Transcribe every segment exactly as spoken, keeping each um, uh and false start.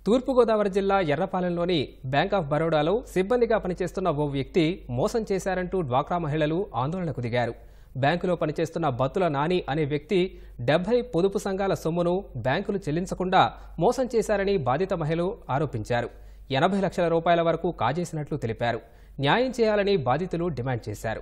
తూర్పుగోదావరి జిల్లా ఎర్రపాలెంలోని bank of బరోడాలో సిబ్బందిగా పనిచేస్తున్న ఓ వ్యక్తి మోసం చేశారంటూ డ్వాక్రా మహిళలు ఆందోళనకు దిగారు. బ్యాంకులో పనిచేస్తున్న బత్తుల నాని అనే వ్యక్తి డెబ్బై పొదుపు సంఘాల సొమ్మును బ్యాంకులు చెల్లించకుండా మోసం చేశారని బాధిత మహిళలు ఆరోపించారు. ఎనభై లక్షల రూపాయల వరకు కాజేసినట్లు తెలిపారు. న్యాయం చేయాలని బాధితులు డిమాండ్ చేశారు.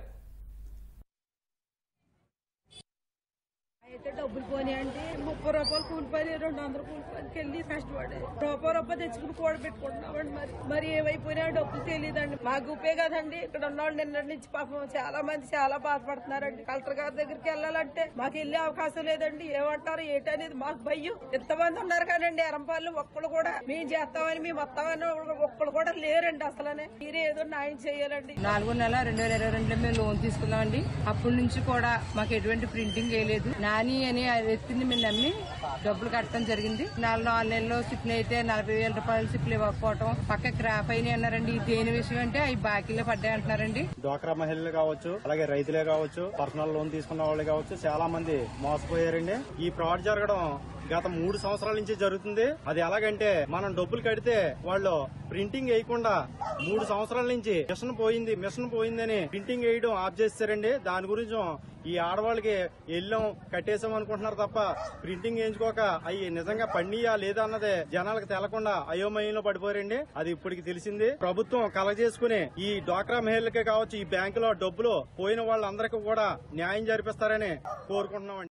డబ్బులు పోనీ అంటే ముప్పై రూపాయలు కూలి పని రెండు వందల కూలి పనికి వెళ్ళి కష్టపడి రూపాయి రూపాయి తెచ్చుకుని కూడా పెట్టుకుంటున్నామండి. మరి మరి ఏమైపోయినా డబ్బులు తెలియదండి. మాకు ఉపే కదండి. ఇక్కడ ఉన్నవాళ్ళు నిన్నటి నుంచి పాపం చాలా మంది చాలా బాధపడుతున్నారండి. కలెక్టర్ గారి దగ్గరికి వెళ్ళాలంటే మాకు వెళ్ళే అవకాశం లేదండి. ఏమంటారు ఏంటనేది మాకు భయం. ఎంతమంది ఉన్నారు కానండి ఎరంపాళ్ళు ఒక్కళ్ళు కూడా మేము చేస్తామని మేము వస్తామని ఒక్కళ్ళు కూడా లేరండి. అసలనే మీరే ఏదో న్యాయం చేయాలండి. నాలుగో నెల రెండు వేల ఇరవై రెండులో మేము లోన్ తీసుకున్నామండి. అప్పటి నుంచి కూడా మాకు ఎటువంటి ప్రింటింగ్ వేయలేదు. నాని అని ఆ వ్యక్తిని మేము నమ్మి డబ్బులు కట్టడం జరిగింది. నాలుగు నాలుగు నెలల్లో సిప్లు అయితే నలభై వేల రూపాయలు సిప్లు ఇవ్వకపోవడం పక్క క్రాప్ అయినాయి అన్నారండి. దేని విషయం అంటే అవి బాకీలో పడ్డాయి అంటున్నారండి. డ్వాక్రా మహిళలు కావచ్చు, అలాగే రైతులే కావచ్చు, పర్సనల్ లోన్ తీసుకున్న వాళ్ళు కావచ్చు, చాలా మంది మోసపోయారండి. ఈ ఫ్రాడ్ జరగడం గత మూడు సంవత్సరాల నుంచి జరుగుతుంది. అది ఎలాగంటే మనం డబ్బులు కడితే వాళ్ళు ప్రింటింగ్ వేయకుండా మూడు సంవత్సరాల నుంచి మిషన్ పోయింది మిషన్ పోయిందని ప్రింటింగ్ వేయడం ఆఫ్ చేస్తారండి. దాని గురించి ఈ ఆడవాళ్ళకి వెళ్ళాం కట్టేసాం అనుకుంటున్నారు తప్ప ప్రింటింగ్ వేయించుకోక అవి నిజంగా పండియా లేదా అన్నదే జనాలకు తెలకుండా అయోమయంలో పడిపోయారండి. అది ఇప్పటికి తెలిసింది. ప్రభుత్వం కలగజేసుకుని ఈ డ్వాక్రా మహిళలకే కావచ్చు, ఈ బ్యాంకులో డబ్బులు పోయిన వాళ్ళందరికీ కూడా న్యాయం జరిపిస్తారని కోరుకుంటున్నాం.